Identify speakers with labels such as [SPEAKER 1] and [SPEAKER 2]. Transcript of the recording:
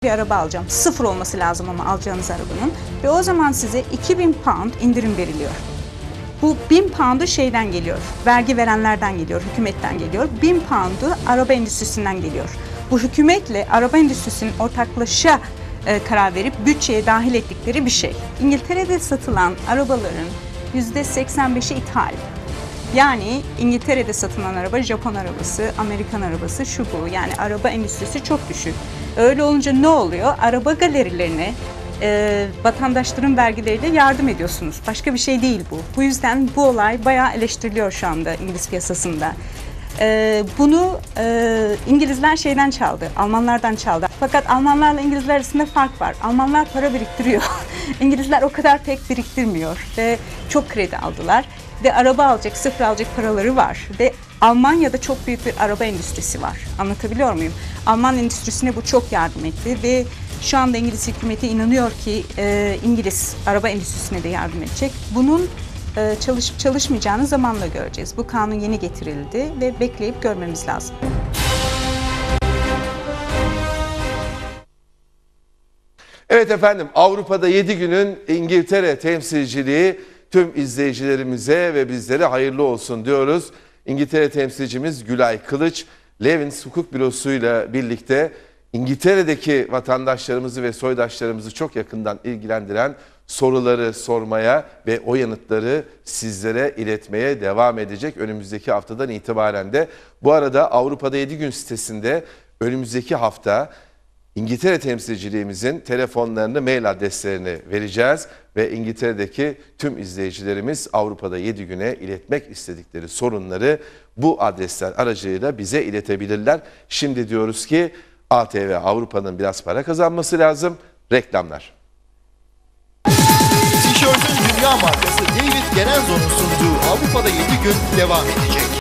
[SPEAKER 1] bir araba alacağım. Sıfır olması lazım ama alacağınız arabanın. Ve o zaman size 2000 pound indirim veriliyor. Bu 1000 pound'u şeyden geliyor, vergi verenlerden geliyor, hükümetten geliyor. 1000 pound'u araba endüstrisinden geliyor. Bu hükümetle araba endüstrisinin ortaklaşa karar verip bütçeye dahil ettikleri bir şey. İngiltere'de satılan arabaların %85'i ithal. Yani İngiltere'de satılan araba Japon arabası, Amerikan arabası, şu bu. Yani araba endüstrisi çok düşük. Öyle olunca ne oluyor? Araba galerilerine vatandaşların vergileriyle yardım ediyorsunuz. Başka bir şey değil bu. Bu yüzden bu olay bayağı eleştiriliyor şu anda İngiliz piyasasında. Bunu İngilizler şeyden çaldı, Almanlardan çaldı. Fakat Almanlarla İngilizler arasında fark var. Almanlar para biriktiriyor. İngilizler o kadar pek biriktirmiyor ve çok kredi aldılar. Ve araba alacak, sıfır alacak paraları var. Ve Almanya'da çok büyük bir araba endüstrisi var. Anlatabiliyor muyum? Alman endüstrisine bu çok yardım etti ve şu anda İngiliz hükümeti inanıyor ki İngiliz araba endüstrisine de yardım edecek. Bunun çalışıp çalışmayacağını zamanla göreceğiz. Bu kanun yeni getirildi ve bekleyip görmemiz lazım.
[SPEAKER 2] Evet efendim, Avrupa'da 7 günün İngiltere temsilciliği tüm izleyicilerimize ve bizlere hayırlı olsun diyoruz. İngiltere temsilcimiz Gülay Kılıç, Levins Hukuk Bürosu'yla birlikte İngiltere'deki vatandaşlarımızı ve soydaşlarımızı çok yakından ilgilendiren soruları sormaya ve o yanıtları sizlere iletmeye devam edecek önümüzdeki haftadan itibaren de. Bu arada Avrupa'da 7 gün sitesinde önümüzdeki hafta İngiltere temsilciliğimizin telefonlarını, mail adreslerini vereceğiz ve İngiltere'deki tüm izleyicilerimiz Avrupa'da 7 güne iletmek istedikleri sorunları bu adresler aracılığıyla bize iletebilirler. Şimdi diyoruz ki ATV Avrupa'nın biraz para kazanması lazım. Reklamlar.
[SPEAKER 3] Tişörtün dünya markası David Genenzo'nun sunduğu Avrupa'da 7 gün devam edecek.